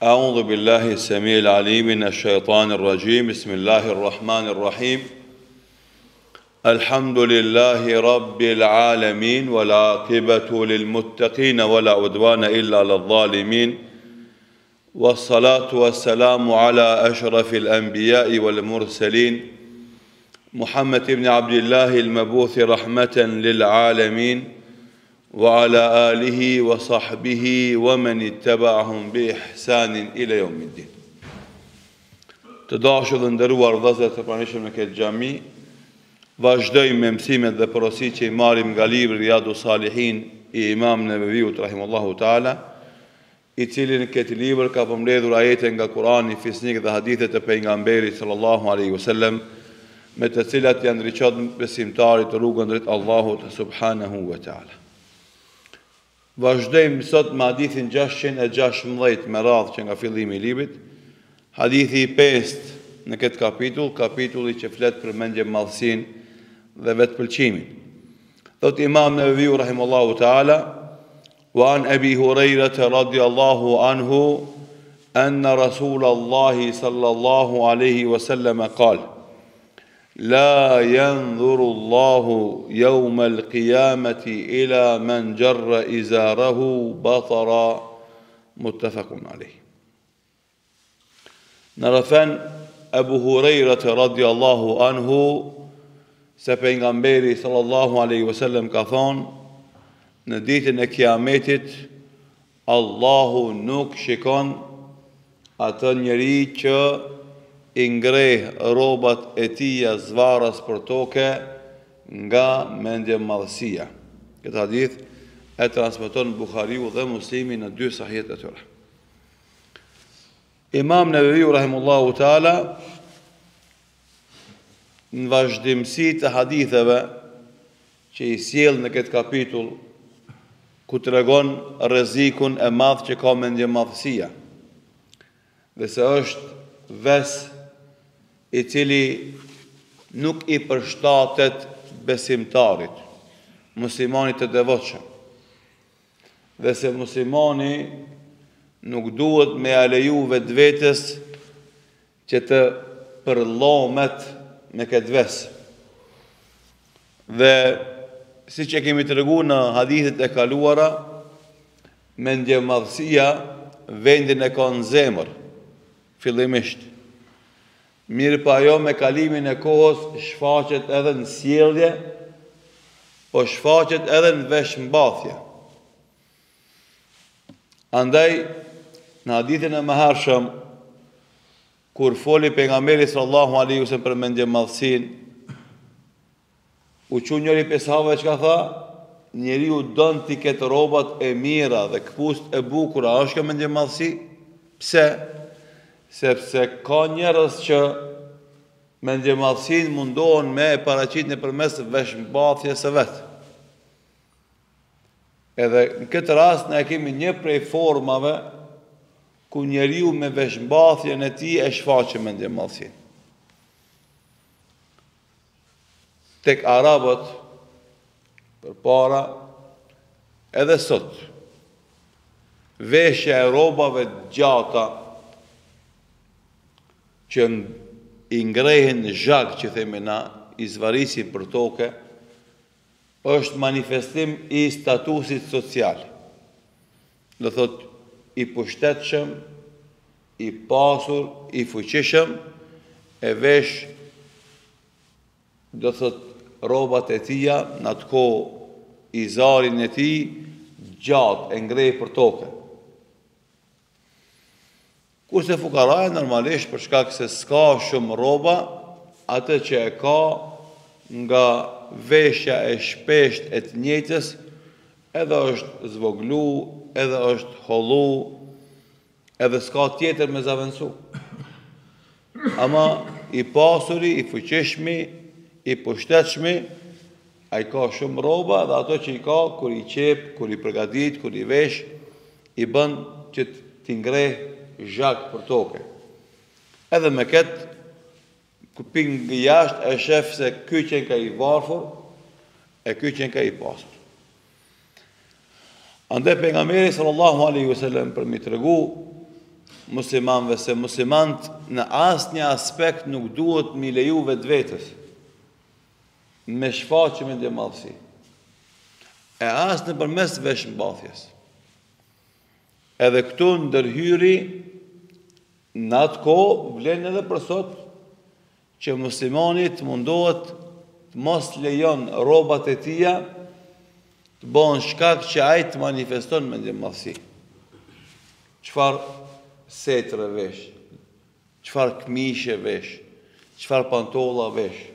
أعوذ بالله السميع العليم من الشيطان الرجيم. بسم الله الرحمن الرحيم. الحمد لله رب العالمين، والعاقبة للمتقين ولا عدوان إلا على الظالمين، والصلاة والسلام على أشرف الأنبياء والمرسلين محمد بن عبد الله المبعوث رحمة للعالمين، وعلى آله وصحبه ومن اتبعهم بإحسان إلى يوم الدين. Të dashur dhe nderuar vëllezër të pranishëm në këtë xhami, vazhdojmë me mësimet dhe porositë që i marrim nga libri Riyadus Salihin i Imam Neveviut rahimahullahu taala, i cili në këtë libër ka përmbledhur ajete nga Kurani, fisnik dhe hadithe të pejgamberit sallallahu alaihi wasallam, me të cilat janë ndriçon besimtarit të rrugën drejt Allahut subhanahu wa taala. Vazhdojmë sot me hadithin 616 me radhë që nga fillimi i librit, hadithi i 5 në këtë kapitull, kapitulli që flet për mendje-madhsinë dhe vetpëlqimin. Thot Imam Neveviu rahimahullahu taala: "Wa an Abi Hurairah radhiyallahu anhu anna Rasulullah sallallahu alaihi wasallam qala: لا ينظر الله يوم القيامة إلى من جر إزاره بطرا." متفق عليه. Në Abu Hurairah radhiyallahu anhu se pejgamberi sallallahu alaihi wasallam ka thonë, në ditën e Kiametit Allahu nuk shikon atë njeri që i ngreh rrobat e tija zvarras për toke nga mendje-madhësia. Këtë hadith e transmeton Buhariu dhe Muslimi në dy sahihet e tyre. Imam Neveviu rahimahullahu taala në vazhdimsi të haditheve që i sjell në këtë kapitull, ku tregon rrezikun e madh që ka mendje-madhësia, dhe se është ves i cili nuk i përshtatet besimtarit, muslimanit të devotshëm, dhe se muslimani nuk duhet me aleju vetvetes që të përllomet me këtë ves. Dhe si që kemi treguar në hadithet e kaluara, mendje-madhësia vendin e ka në zemër fillimisht. Mirë pa jo me kalimin e kohës shfaqet edhe në sjellje, po shfaqet edhe në veshmbathje. Andaj, në hadithin e mëhershëm, kur foli pejgamberi sallallahu alaihi wasallam për mendje-madhësinë, u çu njëri prej sahabëve që ka tha, njeriu don t'i ketë rrobat e mira dhe këpust e bukura, a është kjo mendje-madhësi? Pse? Sepse ka njerëz që mendje-madhësinë mundohen me e paraqit nëpërmes veshmbathjes së vet. Edhe në këtë rast ne kemi një prej formave ku njeriu me veshmbathjen e tij e shfaqe mendje-madhësinë. Tek arabët përpara edhe sot, veshja e rrobave gjata që i ngrehen zhag, që themi na, i zvarisin për toke, është manifestim i statusit social. Do thot, i pushtetshëm, i pasur, i fuqishëm, e vesh, do thot, rrobat e tija, në atë kohë, i zarin e tij gjatë, e ngrej për toke. Kurse fukaraja normalisht për shkak se s'ka shumë rroba, atë që e ka nga veshja e shpesht e të njëjtës, edhe është zvoglu, edhe është hollu, edhe s'ka tjetër me zavendësu. Ama i pasuri, i fuqishmi, i pushtetshmi, ai ka shumë rroba, dhe ato që i ka, kur i qep, kur i përgatit, kur i vesh, i bën që t'i ngreh zhag për toke. Edhe me këtë, kupin nga jashtë e shef se ky që ka i varfur, e ky që ka i pasur. Andaj pejgamberi sallallahu alaihi wasallam për mi tregu muslimanëve se muslimant në asnjë aspekt nuk duhet mi leju vetvetes me shfaqje me ndjemadhësi. E as nëpërmes veshmbathjes. Edhe këtu ndërhyri në atë kohë vlen edhe për sot që muslimani të mundohet të mos lejon rrobat e tija të bëhen shkak që ai të manifeston me ndjemadhësi. Çfarë setre vesh, çfarë këmishe vesh, çfarë pantolla vesh,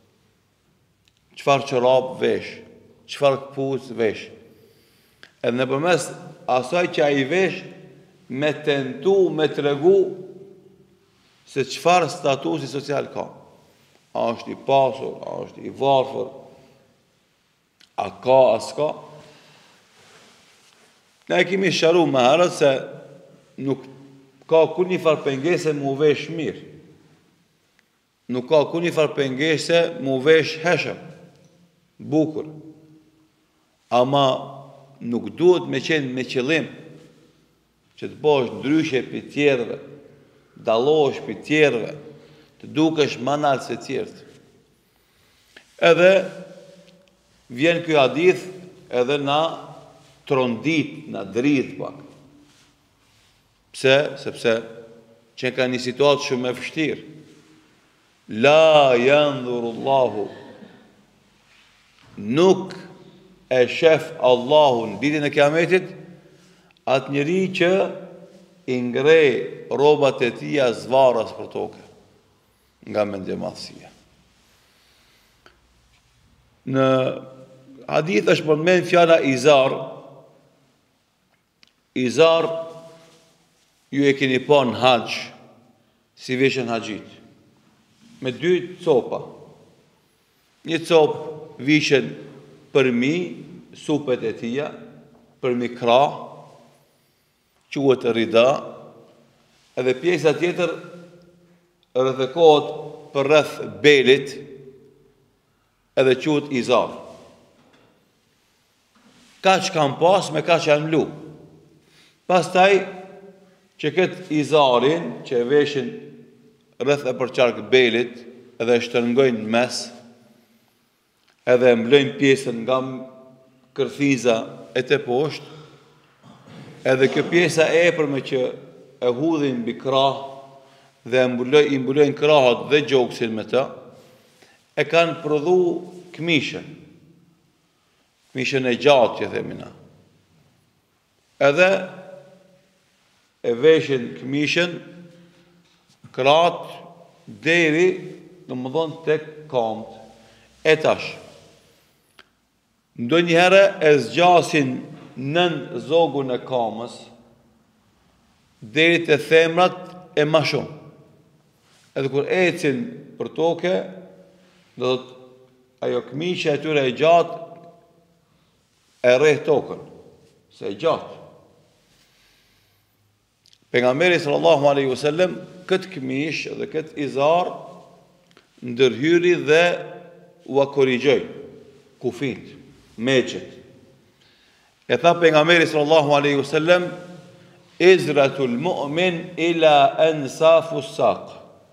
çfarë çorap vesh, çfarë këpucë vesh. Edhe nëpërmes asaj që ai vesh, me tentu, me tregu se çfarë statusi social ka. A është i pasur, a është i varfër, a ka, a s'ka. Ne kemi sharu më herët se nuk ka kur një farë pengese mu vesh mirë. Nuk ka kur një farë pengese mu vesh heshëm, bukur. Ama nuk duhet me qenë me qëllim që të bësh ndryshe për tjerëve, dallosh për tjerëve, të dukesh më nalt se tjerët. Edhe vjen ky hadith edhe na trondit, na dridh pak. Pse? Sepse që ka një situatë shumë e vështirë. La yanzuru Allahu, nuk e shef Allahun ditën e Kiametit atë njeri që i ngrej rrobat e tija zvarras për tokë nga mendjemadhësia. Në hadith është përmend fjala izar. Izar ju e keni pa në haxh, si veshën haxhit, me dy copa. Një copë vishen përmi supet e tija, përmi krah, quhet rida, edhe pjesa tjetër rrethëkohet për rreth belit, edhe quhet izar. Kaq kam pas me kaq janë mlu. Pastaj që këtë izarin që e veshin rreth e përqark belit edhe shtërngojnë në mes, edhe mblojnë pjesën nga kërthiza e të poshtë, edhe kjo pjesa e epërme që e hudhin mbi krah dhe i mbulojnë krahat dhe gjoksin me ta, e kanë prodhu këmishën. Këmishën e gjatë që themina. Edhe e veshin këmishën krahat deri në më dhonë tek kamët. E tash, ndonjëherë e zgjasin nën zogun e kamës deri te themrat e ma shumë. Edhe kur ecin për toke, do të ajo këmishë e tyre e gjatë e rreh tokën, se e gjatë. Pejgamberi sallallahu alaihi wasallam këtë këmishë dhe këtë izar ndërhyri dhe ua korrigjoi kufit, meqet. E tha pejgamberi sallallahu alaihi wasallam, izratul mu'min ila ansafu saq.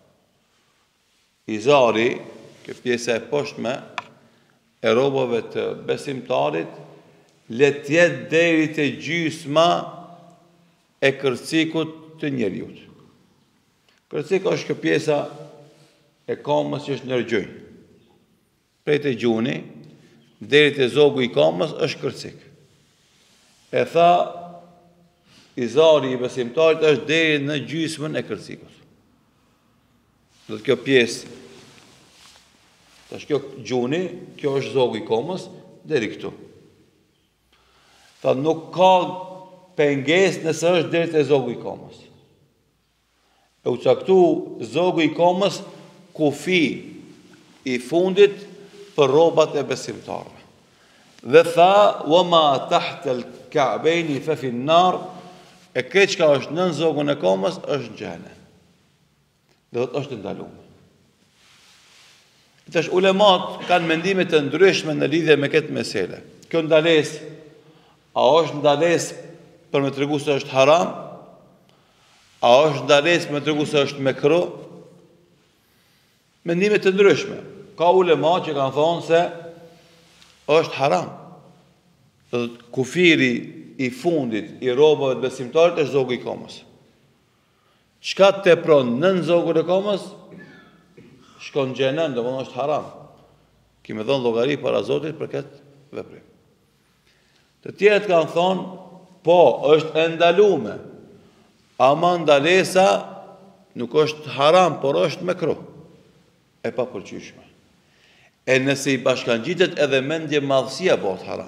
Izari, kjo pjesa e poshtme e rrobave të besimtarit, le të jetë deri te gjysma e kërcikut të njeriut. Kërcik është kjo pjesa e kamës që është ndërgjojnë. Prej të gjuni, deri te zogu i kamës është kërcik. E tha, izari i besimtarit është deri në gjysmën e kërcikut. Dhe kjo pjesë, tash kjo gjuni, kjo është zogu i kamës, deri këtu. Tha, nuk ka penges nëse është deri te zogu i kamës. E u caktu zogu i kamës kufi i fundit për rrobat e besimtarëve. Dhe tha, wa ma tahta al-ka'bayn fa fi an-nar, e këtë çka është nën zogun e kamës është në xhenem. Dhe është ndaluar. Tash ulemat kanë mendime të ndryshme në lidhje me këtë mesele. Kjo ndalesë, a është ndalesë për me tregu se është haram, A është ndalesë me tregu se është mekruh? Mendime të ndryshme. Ka ulema që kanë thonë se është haram. Kufiri i fundit i robave të besimtarit është zogu i kamës. Çka tepron nën zogun e kamës, shkon në xhenem, domethënë është haram. Kimë dhënë llogari para Zotit për këtë veprim. Të tjerët kanë thonë, po, është e ndaluar. Ama ndalesa nuk është haram, por është mekruh. E papëlqyeshme. E nëse i bashkangjitet edhe mendje madhësia bëhet haram.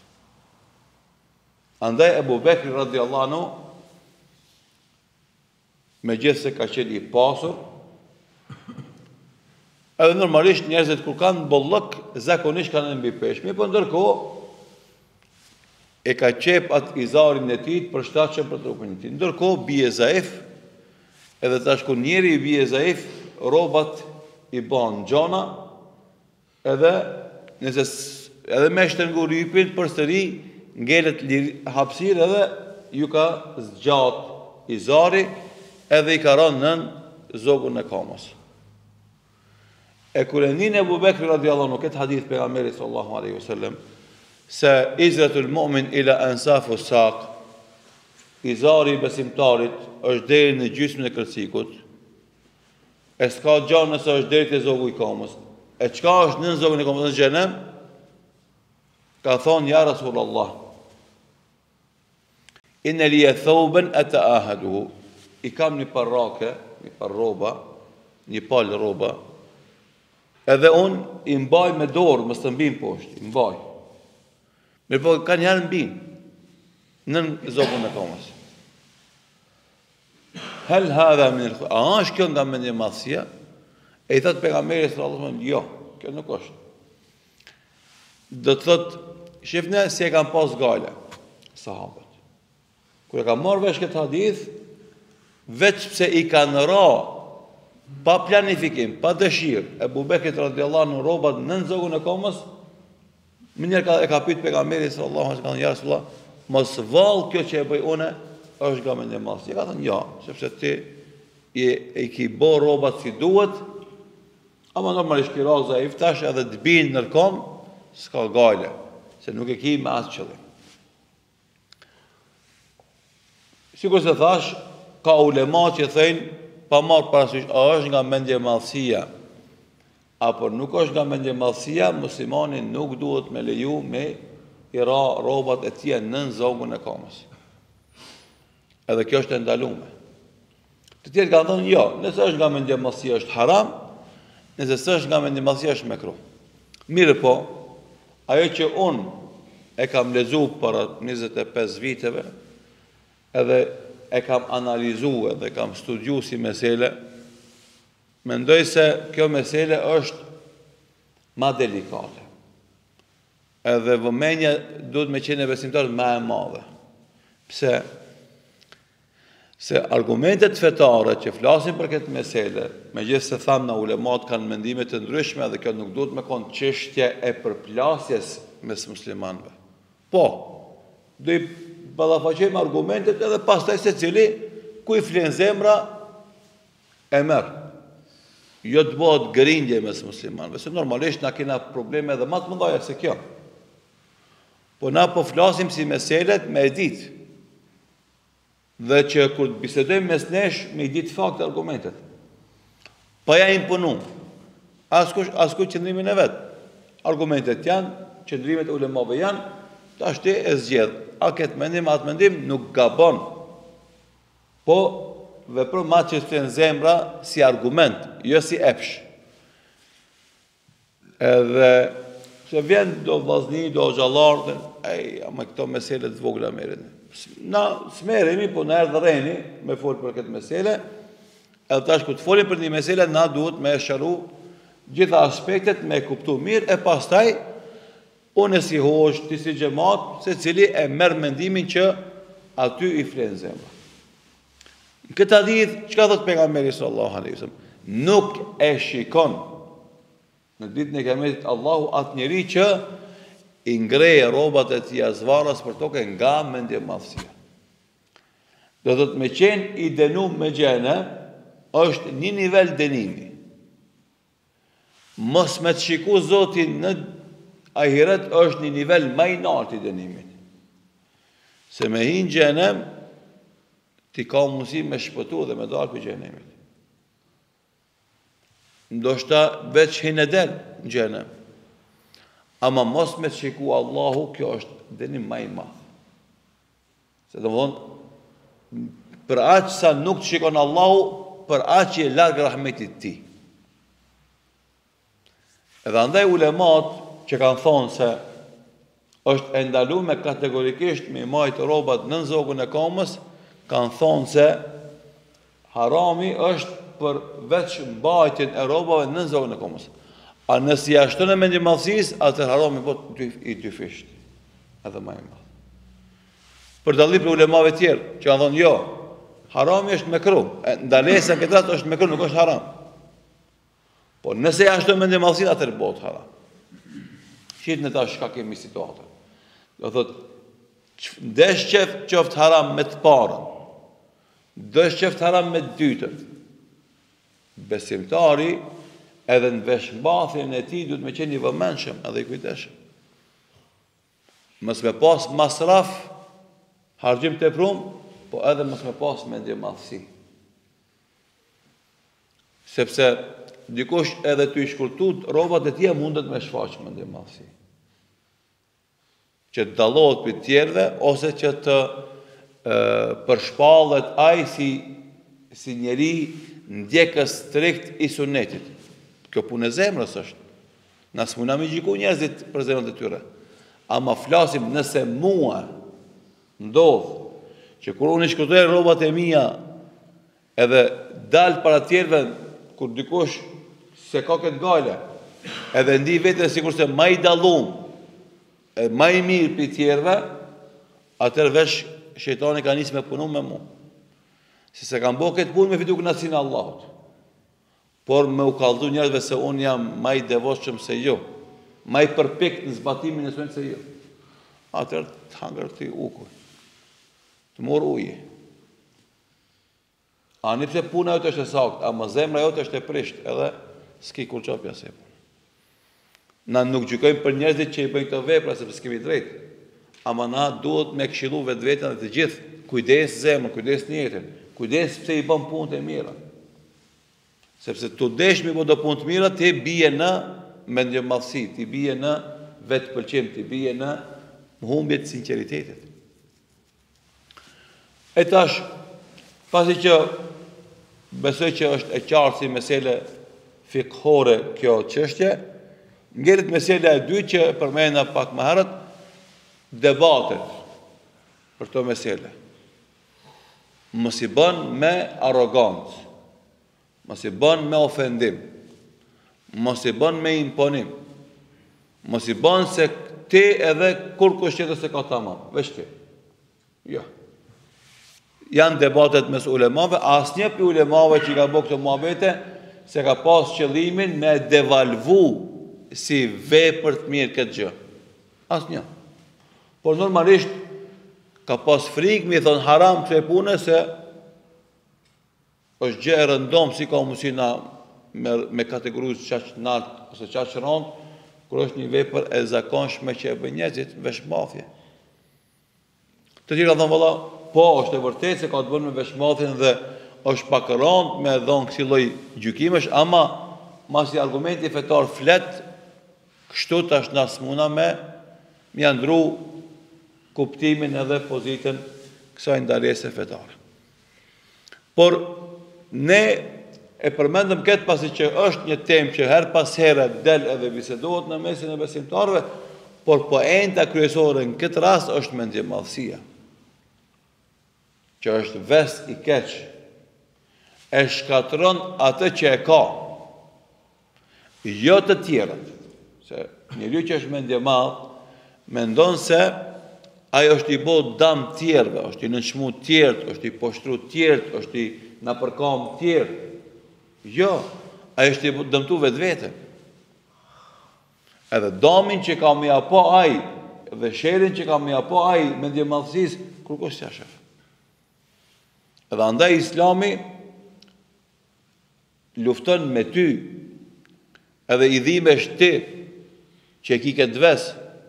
Andaj Ebu Bekri radiallahu anhu, me gjithë se ka qenë i pasur, edhe normalisht njerëzit kur kanë bollëk, zakonisht kanë mbi peshme, po ndërkohë e ka qep atë izarin e tij për shtatshëm për trupin e tij. Ndërkohë bie zaif, edhe tash kur njeri i bie zaif, rrobat i bën gjona, edhe nëse edhe me shtrëngurypin përsëri ngelet hapësirë edhe ju ka zgjat izari edhe i ka rënë nën zogun e kamës. E kur e nin Ebu Bekri radiallahu anhu këtë hadith pejgamberit sallallahu alaihi wasallam se izratul mu'min ila ansafu saq, izari besimtarit është deri në gjysmën e kërcikut, e s'ka gjanë nëse është deri te zogu i kamës. E çka është nën zogun e kamës në xhenem? Ka thonë ja Rasulullah, inna li thawban ata'ahaduhu, i kam një parrake, një parroba, një palë rroba, edhe unë i mbaj me dorë, mos të mbim poshtë, i mbaj. Mirë po, ka njërë mbim, nën zogun e kamës. Hel hadha min a është kjo nga mendje madhësia? E i thëtë pejgamberi sallallahu alaihi wasallam, jo, kjo nuk është. Do të thotë, shifne si e kanë pas gale, sahabët. Kur e ka marrë vesh këtë hadith, veç pse i kanë ra, pa planifikim, pa dëshirë, Ebu Bekrit radiallahu anhu rrobat nën zogun e kamës, më njerë e ka pyet pejgamberi sallallahu alaihi wasallam, ja Rasulullah, mos vallë kjo që e bëj une, është nga mendje madhësie. Ka thënë ja, sepse ti i ki bë rrobat si duhet, ama normalisht ki ra zaif tash edhe të binë nërkom, s'ka gale, se nuk e ki me asë qëllim. Sikur se thash, ka ulema që thënë, pa marrë parasysh, a është nga mendje madhësia, apo nuk është nga mendje madhësia, muslimani nuk duhet me leju me i ra rrobat e tij nën zogun e kamës. Edhe kjo është e ndaluar. Të tjerë kanë thënë jo, nëse është nga mendje madhësia është haram, nëse s'është nga mendje madhësia është mekruh. Mirë po, ajo që unë e kam lexuar para 25 viteve, edhe e kam analizuar dhe kam studiu si mesele, mendoj se kjo mesele është ma delikate. Edhe vëmendja duhet me qenë besimtar ma e madhe. Pse? Se argumentet fetare që flasin për këtë mesele, me gjithë se thamë na ulemat kanë mendimet të ndryshme dhe kjo nuk duhet me konë çështje e përplasjes mes muslimanëve. Po, do i ballafaqojmë argumentet edhe pastaj secili ku i flen zemra e merr. Jo të bëhet grindje mes muslimanëve, se normalisht na kena probleme edhe më të mëdha se kjo. Po na po flasim si meselet me e ditë. Dhe që kur të bisedojmë mes nesh me i ditë fakt argumentet. Pa ja imponu. Askush qëndrimin e vetë. Argumentet janë, qëndrimet e ulemave janë, ta shte e zgjedh. A këtë mendim, atë mendim nuk gabon. Po vepro ma që të në zemra si argument, jo si epsh. Edhe se vjen do vazni, do gjallarë, ama këto meselet vogla merin. Na smeremi, po na erdhë reni me folë për këtë mesele, edhe tash ku të folim për një mesele, na duhet me sharu gjitha aspektet, me kuptu mirë, e pastaj, unë si hosh, ti si gjemat, se cili e merë mendimin që aty i flenë zemra. Në këtë hadith, çka thot pejgamberi sallallahu alaihi wasallam? Nuk e shikon në ditën e kiametit Allahu atë njeri që i ngreje rrobat e tij as varras për tokë nga mendje madhësia. Do të me qenë i dënuar me xhenem është një nivel dënimi. Mos me të shiku Zotin në ahiret është një nivel më i lartë i dënimit. Se me hi në xhenem ti ka mundësi me shpëtu dhe me dalë për xhenemit. Ndoshta veç hin e del në xhenem. Ama mos me të shiku Allahu, kjo është dënim më i madh. Se domethënë për aq sa nuk të shikon Allahu, për aq je larg rahmetit ti. Edhe andaj ulemat që kanë thonë se është e ndaluar kategorikisht me majt rrobat nën zogun e kamës, kanë thonë se harami është për veç mbajtjen e rrobave nën zogun e kamës. A nëse ja shton e mendimallësisë, atë harami po i dyfisht. Edhe më i madh. Për dallim për ulemave tjerë që kanë thonë jo, harami është mekruh. Ndalesa këtë rast është mekruh, nuk është haram. Po nëse ja shton mendimallësinë, atë bëhet haram. Shit në tash ka kemi situatën. Do thotë ndesh qoftë haram me të parën. Ndesh qoftë haram me të dytën. Besimtari edhe në veshmbathjen e tij duhet me qenë i vëmendshëm edhe i kujdesshëm. Mos me pas masraf, harxhim teprum, po edhe mos me pas mendimallësi. Sepse dikush edhe të i shkurtut rrobat e tija mundet me shfaq mendimallësi. Që të dallohet për tjerëve ose që të përshpallet ai si njeri ndjekës strikt i sunetit. Kjo punë e zemrës është. Na s'muna me gjiku njerëzit për zemrën e tyre. Ama flasim nëse mua ndodh që kur unë shkurtoj rrobat e mia edhe dal para tjerëve kur dikush se ka këtë gale, edhe ndi vete sikur se ma i dallum, ma i mirë për tjerëve, atër vesh shejtani ka nisë me punu me mu. Se kam bo këtë punë me fitu kënaqësinë e Allahut. Por me u kallëzu njerëzve se unë jam ma i devotshëm se jo, ma i përpikt në zbatimin e sunetit se jo. Atër të hangër të ukuj, të mor uje. Ani pse puna jote është e saktë, ama zemra jote është e prisht, edhe s'ki kur qapja se punë. Na nuk gjykojmë për njerëzit që i bëjnë këto vepra sepse s'kemi drejt. Ama na duhet me këshillu vetveten dhe të gjithë, kujdes zemrën, kujdes jetën, kujdes pse i bën punët e mira. Sepse tu desh me do punë të mira, ti bie në mendjemallësi, ti bie në vetpëlqim, ti bie në humbje të sinqeritetit. E tash, pasi që besoj që është e qartë si mesele fikhore kjo çështje, ngjelet mesela e dytë që përmenda pak më herët, debatet për këto mesele. Mos i bën me arrogancë, mos i bën me ofendim, mos i bën me imponim, mos i bën se ti edhe kur kush tjetër se ka tamam, veç ti. Jo. Janë debatet mes ulemave, asnjë prej ulemave që ka bërë këto muhabete se ka pas qëllimin me devalvu si vepër të mirë këtë gjë. Asnjë. Por normalisht ka pas frikë mi thon haram kësaj pune se është gjë e rëndom si ka mundësi na me kategorizuar çaq nalt ose çaq rënd, kur është një vepër e zakonshme që e bën njerëzit veshmbathje. Të tjerë thonë valla, po është e vërtetë se ka të bënë me veshmbathjen dhe është pak e rënd me dhon kësi lloj gjykimesh, ama masi argumenti fetar flet, kështu tash na smuna me ndru kuptimin edhe pozitën kësaj ndarjese fetare. Por ne e përmendëm këtë pasi që është një temë që her pas here del edhe bisedohet në mesin e besimtarëve, por poenta kryesore në këtë rast është mendjemallësia, që është ves i keq, e shkatron atë që e ka, jo të tjerët. Se njeriu që është mendjemall mendon se ai është i bë dëm tjerëve, është i nënçmu tjerët, është i poshtru tjerët, është i na përkam tjerë. Jo, ai është i dëmtu vetveten. Edhe dëmin që ka më apo ai dhe sherrin që ka më apo ai mendjemallësisë kur kush ja shef. Edhe andaj Islami lufton me ty, edhe i dhimesh ti që e ki këtë ves,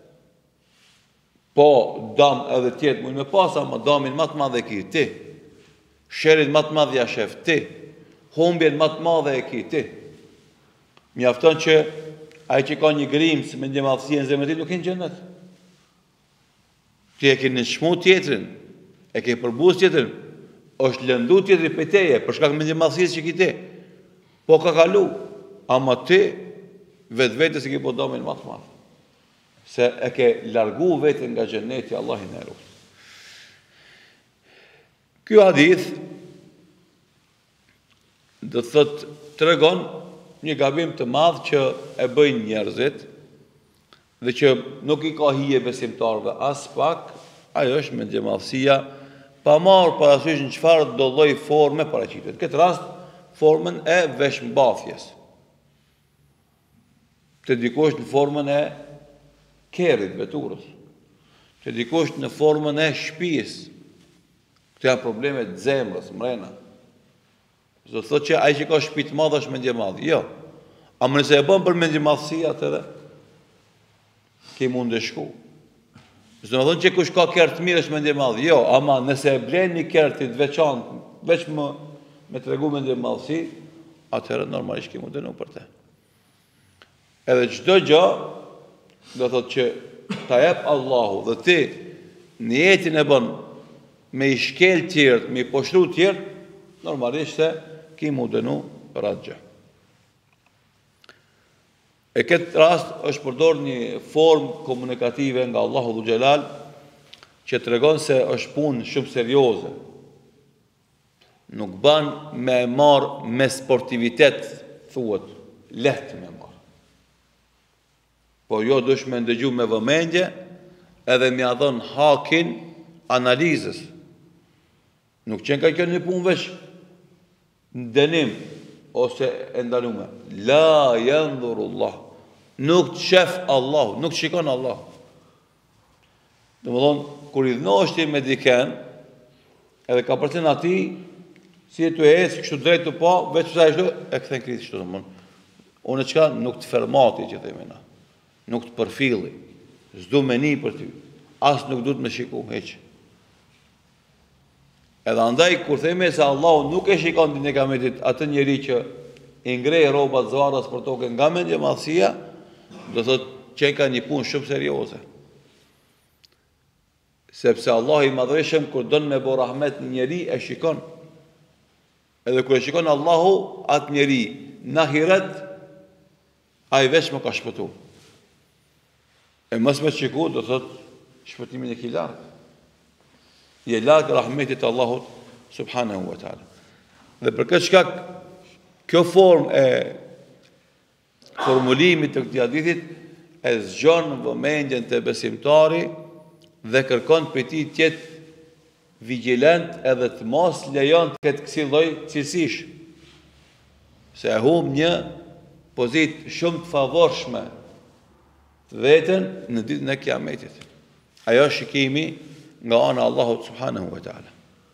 po dam edhe tjetë mujnë me pasa, ma damin ma të madhe e ki ti, sherin ma të madhe ja shef ti, humbjen ma të madhe e ki ti. Mjafton që ai që ka një grimës me një madhësie në zemrën e tij nuk në xhenet. Ti e ke nënshmu tjetrin, e ke përbuz tjetrin, është lëndu tjetri për teje, për shkak me një madhësisë që ki ti, po ka kalu, ama ti vetë vetës e ke po damin ma të madhe. Se e ke largu vetën nga xheneti, Allah i na ruaj. Ky hadith do thot tregon një gabim të madh që e bëjnë njerëzit dhe që nuk i ka hije besimtarëve as pak, ajo është me xhemadhësia, pa marrë parasysh në çfarë do lloj forme paraqitet. Në këtë rast formën e veshmbathjes. Të dikush në formën e kerrit, veturës. Të dikush në formën e shtëpisë. Këto janë probleme të zemrës, mrena. Do të thotë që ai që ka shtëpi të madhe është mendje madhe. Jo. A më nëse e bën për mendje madhësi atëre, ke mund të shku. S'do të thonë që kush ka kerr të mirë është mendje madhe. Jo, ama nëse e blen një kerr të veçantë, veç me tregu mendje madhësi, atëherë normalisht ke mund të nuk për të. Edhe çdo gjë do thotë që ta jep Allahu dhe ti në jetën e bën me i shkel tjertë, me i poshtru tjertë, normalisht se ki mu dënu për atë gjë. E këtë rast është përdor një formë komunikative nga Allahu dhu Gjelal që të regon se është punë shumë serioze. Nuk ban me marë me sportivitet, thuhet, lehtë me marë. Po jo dush me ndëgju me vëmendje edhe me adhon hakin analizës. Nuk qenë ka kjo një punë vesh në dënim ose e ndalume. La yanzurullah. Nuk të shef Allah, nuk të shikon Allah. Dhe më thonë, kur i dhënoshti me diken, edhe ka përcen ati, si e të esë, kështu drejtë të pa, veç përsa e shtu, e këthen kritë shtu të mënë. Unë qka nuk të fermati që të imena, nuk të përfili, s'du me një për ty, asë nuk du të me shiku, heqë. Edhe andaj, kur theme se Allah nuk e shikon din e kametit atë njeri që i ngrej robat zvarës për toke nga mendje madhësia, do thot që ka një punë shumë serioze. Sepse Allah i madhreshëm, kur donë me bo rahmet një njeri, e shikon. Edhe kur e shikon Allahu, atë njeri në ahiret, a i veç më ka shpëtu. E mës me shiku, do thot, shpëtimin e ki lartë. Je lartë rahmetit Allahut, subhanahu wa ta'ala. Dhe për këtë shkak, kjo formë e formulimit të këtij hadithit e zgjon vëmendjen të besimtari dhe kërkon për ti të jetë vigjilent edhe të mos lejon të ketë kësi lloj cilësish. Se e humb një pozitë shumë të favorshme të veten në ditën e Kiametit. Ajo shikimi nga ana Allahut subhanahu wa ta'ala.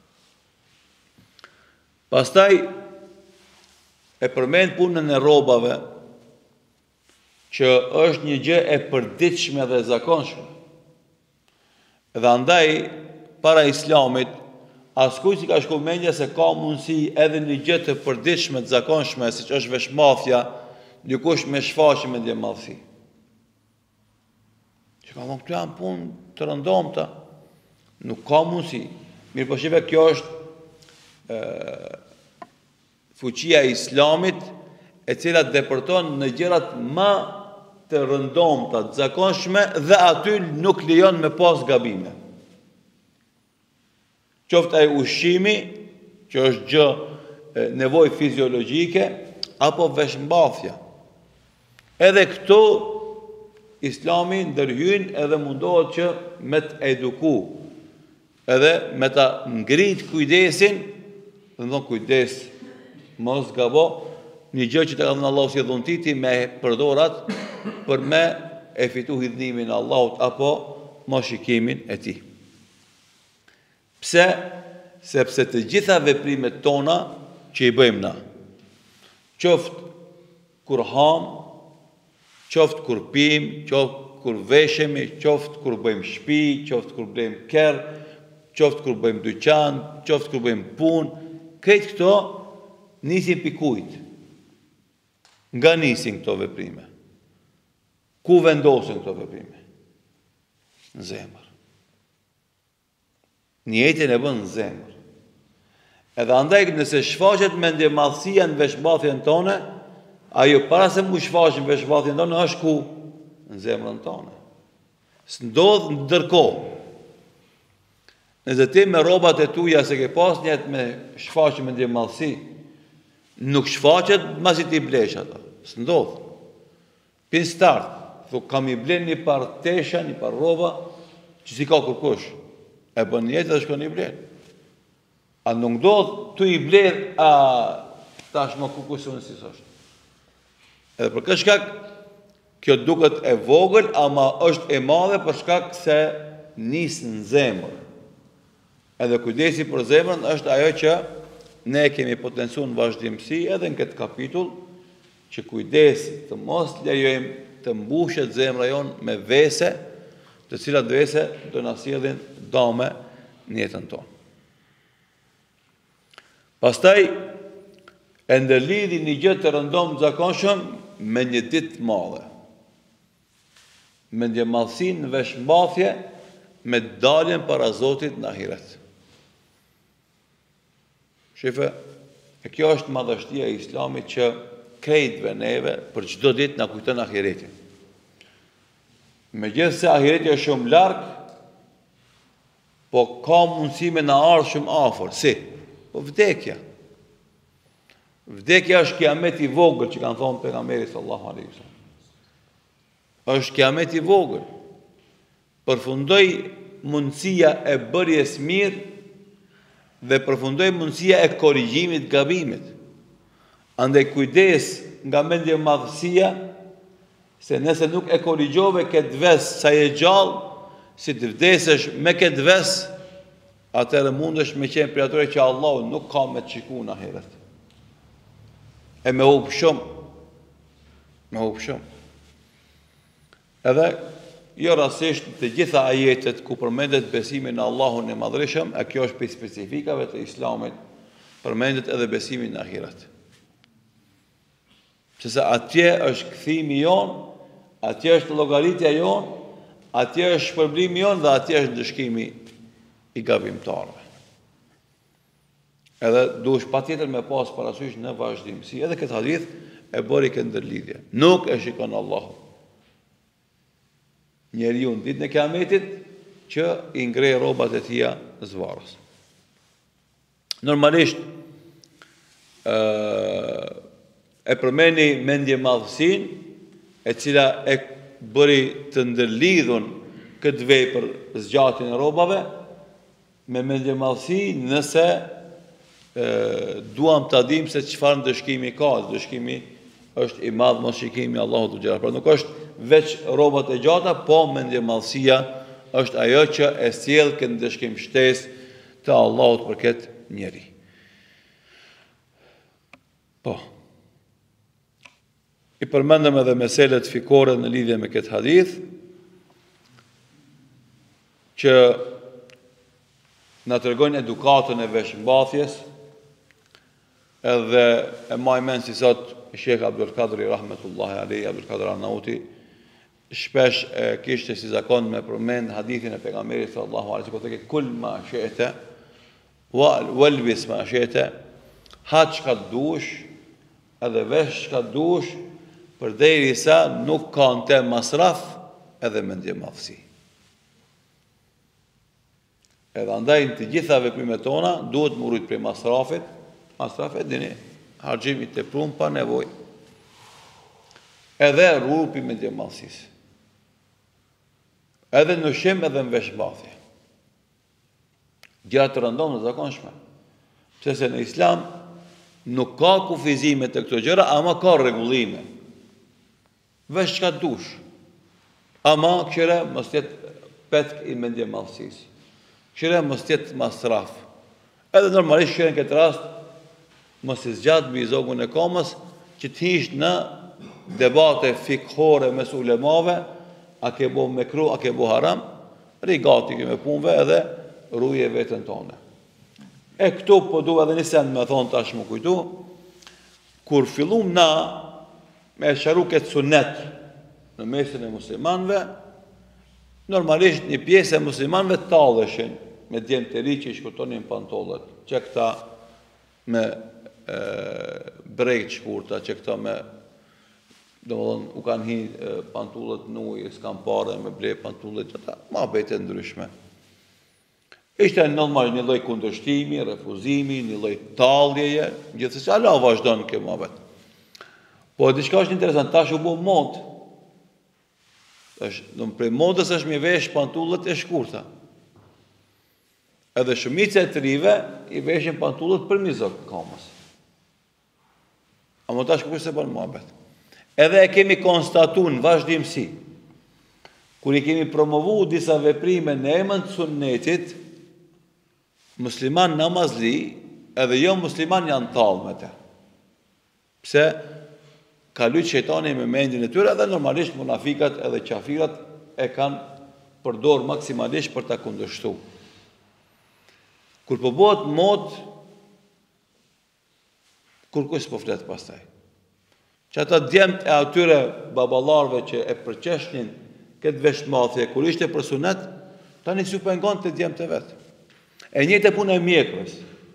Pastaj e përmend punën e rrobave, që është një gjë e përditshme dhe zakonshme. Dhe andaj, para Islamit, askujt si ka shku mendja se ka mundësi edhe një gjë të përditshme të zakonshme, si që është veshmafja, dikush me shfaqje me madhësi. Që ka thonë, këtu janë punë të rëndomta, nuk ka mundësi. Mirë po shive, kjo është fuqia e Islamit, e cila depërton në gjërat më të rëndomta, të zakonshme dhe aty nuk lejon me pas gabime. Qoftë ai ushqimi, që është gjë nevojë fiziologjike, apo veshmbathja. Edhe këtu Islami ndërhyn edhe mundohet që me të eduku, edhe me ta ngrit kujdesin, dhe në kujdes, mos gabo, një gjë që të ka dhënë Allahu si dhuntiti me përdorat për me e fitu hidhnimin Allahut apo mos shikimin e tij. Pse? sepse të gjitha veprimet tona që i bëjmë na, qoftë kur ham, qoftë kur pim, qoftë kur veshemi, qoftë kur bëjmë shtëpi, qoftë kur bëjmë kerr, qoftë kur bëjmë dyqan, qoftë kur bëjmë punë, këtë këto nisin pikujt. Nga nisin këto veprime? Ku vendosen këto veprime? Në zemër. Njetin e bën në zemër. Edhe andaj nëse shfaqet mendje madhësia në veshmbathjen tone, ajo para se mu shfaqet në veshmbathjen tone, është ku? Në zemrën tone. S'ndodh ndërkohë. Nëse ti me rrobat e tuja se ke pas njetë me shfaqet mendje madhësi, nuk shfaqet masi ti blesh ato. S'ndodh. Pin start, kam i blen një par tesha, një par rroba, që si ka kërkush. E bën jetë dhe shkon i blen. A nuk ndodh tu i blen, tash më kukusun si sështë. Edhe për këtë shkak, kjo duket e vogël, ama është e madhe për shkak se nisë në zemër. Edhe kujdesi për zemrën është ajo që ne kemi potencu në vazhdimësi edhe në këtë kapitull, që kujdesi të mos lejojmë të mbushet zemra jonë me vese, të cilat vese do na sjellin dame në jetën tonë. Pastaj e ndërlidhi një gjë të rëndomë zakonshëm me një ditë madhe. Me një madhësi në veshmbathje me daljen para Zotit në ahiret. Shife, e kjo është madhështia e Islamit që krejtve neve për çdo ditë na kujton ahiretin. Megjithëse ahireti është shumë larg, po ka mundësi me na ardhë shumë afër. Si? Po vdekja. Vdekja është kiameti i vogël që kanë thonë pejgamberi sallallahu alaihi wasallam. Është kiameti i vogël. Përfundoi mundësia e bërjes mirë dhe përfundoi mundësia e korrigjimit të gabimit. Andaj kujdes nga mendje madhësia, se nëse nuk e korrigjove këtë ves sa je gjallë, si të vdesësh me këtë ves, atëherë mundesh me qenë për atyre që Allahu nuk ka me të shiku në ahiret. E me hupë shumë. Me hupë shumë. Edhe, jo rasisht të gjitha ajetet ku përmendet besimin në Allahun e madhreshëm, e kjo është për specifikave të Islamit, përmendet edhe besimin në ahiret. Qëse atje është këthimi jonë, atje është llogaritja jonë, atje është shpërblimi jonë dhe atje është dëshkimi i gabimtarëve. Edhe duhesh patjetër me pas parasysh në vazhdimsi. Edhe këtë hadith e bëri këtë ndërlidhje. Nuk e shikon Allahu njeriu në ditën e Kiametit që i ngrej rrobat e tija zvarës. Normalisht e përmeni mendje madhësin, e cila e bëri të ndërlidhun këtë vepër zgjatin e rrobave, me mendje madhësi nëse duam të adim se çfarë dëshkimi ka, dëshkimi është i madh mos shikimi Allahu të gjera. Pra nuk është veç rrobat e gjata, po mendje madhësia është ajo që e sjell këtë dëshkim shtesë të Allahut për këtë njeri. Po. I përmendëm edhe meselet fikore në lidhje me këtë hadith, që na tregojnë edukatën e veshmbathjes, edhe e majmen si sot Shekh Abdul Kadri rahmetullahi alaihi, Abdul Kadri Arnauti, shpesh kishte si zakon me përmend hadithin e pejgamberit sallallahu alaihi wasallam, që kul ma shi'ta walbis ma shi'ta, ha çka dush, edhe vesh çka dush, përderisa nuk ka në te masraf edhe mendje madhësi. Edhe andaj në të gjitha veprimet tona duhet më rujt prej masrafit, dini, hargjimit të prum pa nevoj. Edhe rupi mendje madhësis. Edhe në shem edhe në veshmbathje. Gjatë të rëndomë në zakonshme. Pse se në Islam nuk ka kufizime të këto gjëra, ama ka rregullime. Vesh çka dush. Ama këshire mos jetë petk i mendje madhësis. Këshire mos jetë masraf. Edhe normalisht që në këtë rast, mos i zgjat mbi zogun e kamës, që t'hish në debate fikhore mes ulemave, a ke bo mekruh, a ke bo haram, rigati këme punve edhe ruje vetën tone. E këtu po du edhe një sen me thonë tash më kujtu, kur fillum na me sharu këtë sunet në mesin e muslimanve, normalisht një pjesë e muslimanve talëshin me djemë të ri që i shkurtonin pantollet, që këta me brejt shkurta, që këta me u kanë hi pantullet në ujë, s'kan pare me ble pantullet, që ta ma bete ndryshme. Ishte normal një lloj kundërshtimi, refuzimi, një lloj talljeje, gjithsesi Allah vazhdon kjo mohabet. Po diçka është interesant, tash u bë mod. Do prej modës është me vesh pantullet e shkurta. Edhe shumica e të rive i veshin pantullet për mizok kamës. Amo tash ku se bën mohabet. Edhe e kemi konstatuar në vazhdimsi, kur i kemi promovu disa veprime në emën të sunnetit, musliman namazli edhe jo musliman janë tallë me te. Pse ka luajtur shejtani me mendjen e tyre, edhe normalisht munafikat edhe qafirat e kanë përdor maksimalisht për ta kundërshtuar. Kur po bëhet mod, kur kush po flet pastaj. Që ata djemt e atyre baballarve që e përqeshnin këtë veshmathje, kur ishte për sunet, tani s'u pengon të djemt e vetë. E njëjtë punë e mjekrës.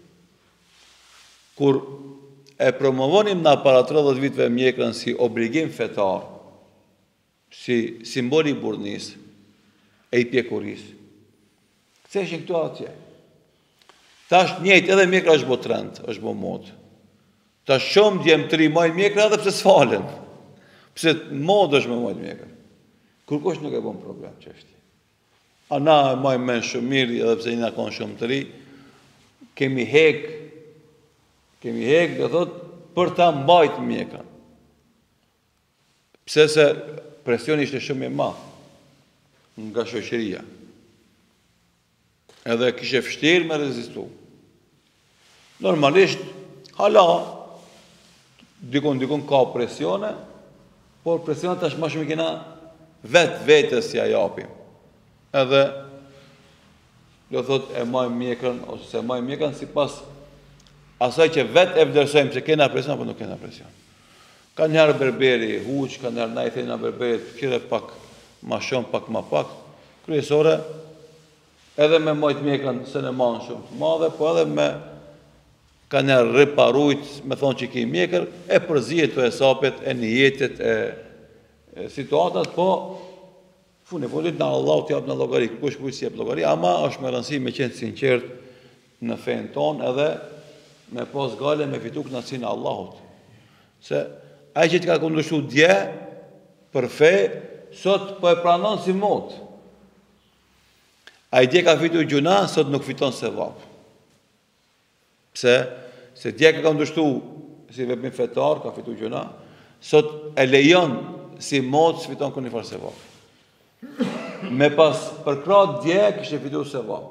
Kur e promovonim na para 30 viteve mjekrën si obligim fetar, si simboli i burrnisë, e i pjekurisë. Ktheheshin këtu atje. Tash njëjtë edhe mjekra është bo trend, është bo modë. Tash shumë djemë të ri majnë mjekra edhe pse s'falen. Pse modë është me majnë mjekra. Kur kush nuk e bon problem çështje. A na e majmë men shumë mirë, edhe pse jina konë shumë të ri, kemi hek, dhe thot, për ta mbajt mjekra. Pse se presioni ishte shumë i madh nga shoqëria. Edhe kishe vështirë me rezistu. Normalisht, hala, dikun ka presione, por presionet tash më shumë i kena vetës ja japim. Edhe, do thot, e majmë mjekrën, ose se majmë mjekrën, si pas asaj që vetë e vlerësojmë, se kena presion, apo nuk kena presion. Ka njëherë berberi huq, ka njëherë na i thejna berberit, kire pak ma shumë, pak ma pak, kryesore, edhe me majtë mjekrën, se në manë shumë të madhe, po edhe me ka njërë riparujt, me thonë që ki mjekër, e përzijet të esapet, e njetet, e situatat, po, funë e fundit në Allah të japë në logari, kush si japë logari, ama është me rëndësi me qenë sinqert në fejnë tonë, edhe me pas gale me fitu kënaqësinë e Allahut. Se ai që të ka kundërshtu dje, për fe, sot po e pranon si mod. Ai dje ka fitu gjuna, sot nuk fiton sevap. Pse? Se dje ka kundërshtu si veprim fetar, ka fitu gjuna, sot e lejon si mod, së fiton kënë një farë sevap. Me pas përkrat dje, kishte fitu sevap.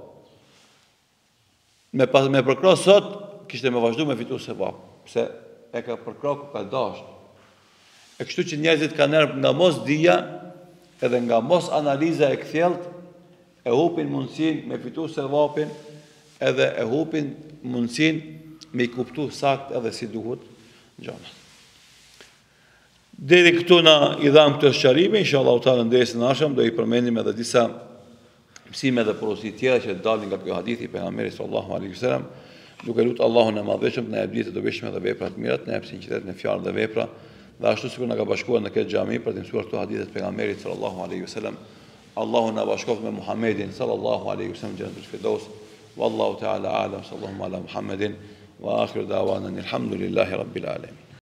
Me përkrat sot, kishte me vazhdu me fitu sevap. Pse e ka përkrat ku ka dasht. E kështu që njerëzit ka nërë nga mos dhia, edhe nga mos analiza e këthjelt, e hupin mundësin me fitu sevapin, edhe e hupin mundësin me i kuptu sakt edhe si duhet gjanat. Deri këtu na i dham këtë sqarime, inshallah ta në ndesën ashëm, do i përmendim edhe disa mësime dhe porosi tjera që dalin nga kjo hadithi pejgamberit sallallahu alaihi wasallam, duke lutur Allahun e madhëshëm të na jap ditë të dobishme dhe vepra të mira, të na jap sinqeritet në fjalë dhe vepra, dhe ashtu sikur na ka bashkuar në këtë xhami për të mësuar këto hadithe të pejgamberit sallallahu alaihi wasallam. Allahu na bashkoft me Muhammedin sallallahu alaihi wasallam jannatul firdaus. Wallahu ta'ala a'lam, sallallahu ala Muhammedin wa akhiru da'wana alhamdulillahi rabbil alamin.